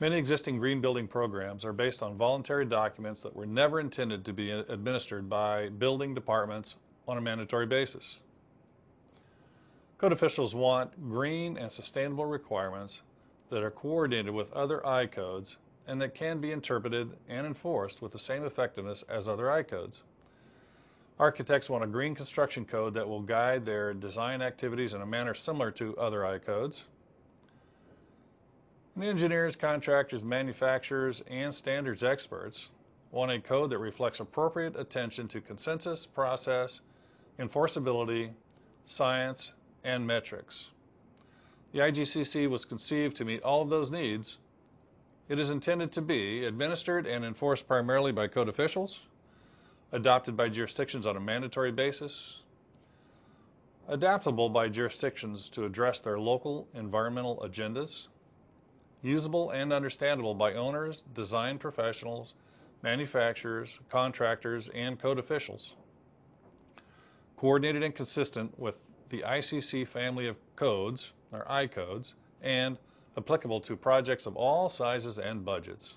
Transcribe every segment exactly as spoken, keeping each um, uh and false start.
Many existing green building programs are based on voluntary documents that were never intended to be administered by building departments on a mandatory basis. Code officials want green and sustainable requirements that are coordinated with other I codes and that can be interpreted and enforced with the same effectiveness as other I codes. Architects want a green construction code that will guide their design activities in a manner similar to other I codes. And engineers, contractors, manufacturers, and standards experts want a code that reflects appropriate attention to consensus, process, enforceability, science, and metrics. The I G C C was conceived to meet all of those needs. It is intended to be administered and enforced primarily by code officials, adopted by jurisdictions on a mandatory basis, adaptable by jurisdictions to address their local environmental agendas, usable and understandable by owners, design professionals, manufacturers, contractors, and code officials, coordinated and consistent with the I C C family of codes, or I codes, and applicable to projects of all sizes and budgets.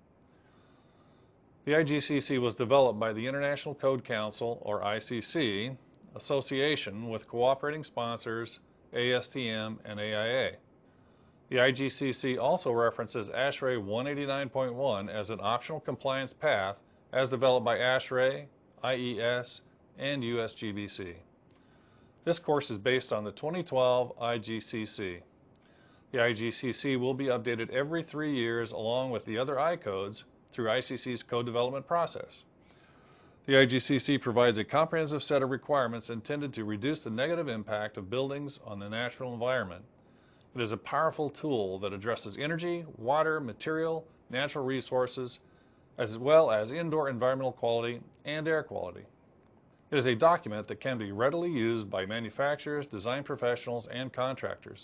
The I G C C was developed by the International Code Council, or I C C, association with cooperating sponsors A S T M and A I A. The I G C C also references ASHRAE one eighty-nine point one as an optional compliance path as developed by ASHRAE, I E S, and U S G B C. This course is based on the twenty twelve I G C C. The I G C C will be updated every three years along with the other I codes through I C C's code development process. The I G C C provides a comprehensive set of requirements intended to reduce the negative impact of buildings on the natural environment. It is a powerful tool that addresses energy, water, material, natural resources, as well as indoor environmental quality and air quality. It is a document that can be readily used by manufacturers, design professionals, and contractors.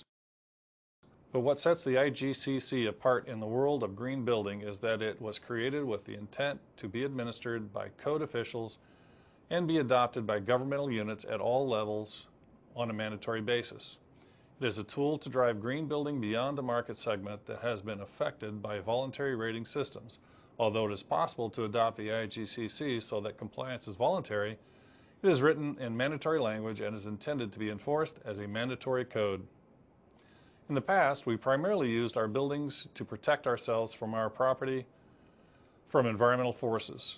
But what sets the I G C C apart in the world of green building is that it was created with the intent to be administered by code officials and be adopted by governmental units at all levels on a mandatory basis. It is a tool to drive green building beyond the market segment that has been affected by voluntary rating systems. Although it is possible to adopt the I G C C so that compliance is voluntary, it is written in mandatory language and is intended to be enforced as a mandatory code. In the past, we primarily used our buildings to protect ourselves from our property from environmental forces.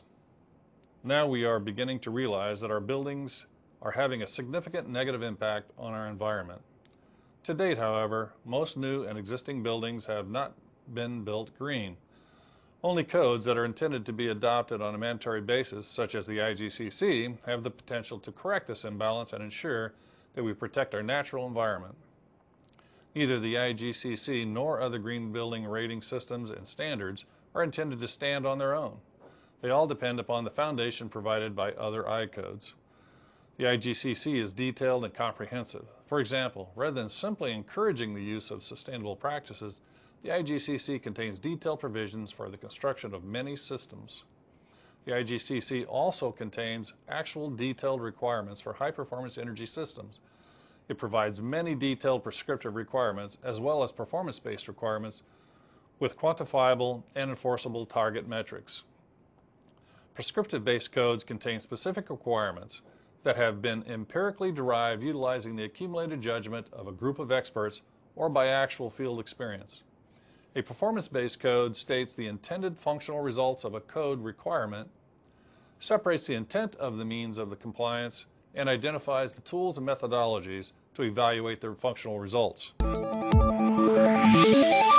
Now we are beginning to realize that our buildings are having a significant negative impact on our environment. To date, however, most new and existing buildings have not been built green. Only codes that are intended to be adopted on a mandatory basis, such as the I G C C, have the potential to correct this imbalance and ensure that we protect our natural environment. Neither the I G C C nor other green building rating systems and standards are intended to stand on their own. They all depend upon the foundation provided by other I codes. The I G C C is detailed and comprehensive. For example, rather than simply encouraging the use of sustainable practices, the I G C C contains detailed provisions for the construction of many systems. The I G C C also contains actual detailed requirements for high-performance energy systems. It provides many detailed prescriptive requirements as well as performance-based requirements with quantifiable and enforceable target metrics. Prescriptive-based codes contain specific requirements that have been empirically derived utilizing the accumulated judgment of a group of experts or by actual field experience. A performance-based code states the intended functional results of a code requirement, separates the intent of the means of the compliance, and identifies the tools and methodologies to evaluate their functional results.